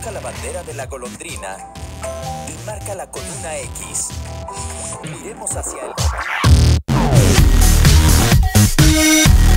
Dibuja la bandera de la golondrina y márcala con una X. Miremos hacia el...